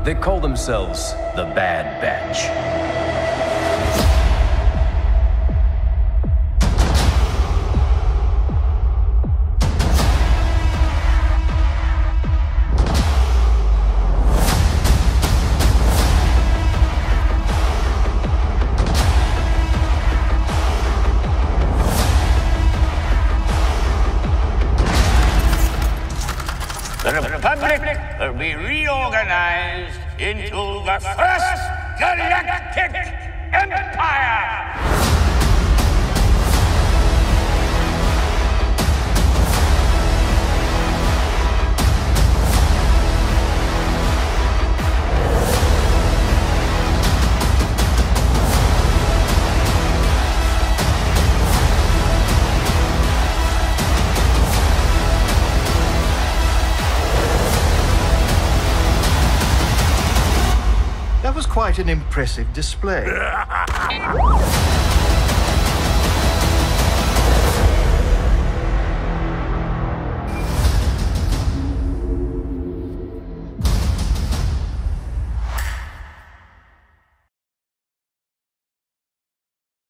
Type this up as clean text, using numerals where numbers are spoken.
They call themselves the Bad Batch. The Republic will be reorganized into the First Galactic Empire! That was quite an impressive display.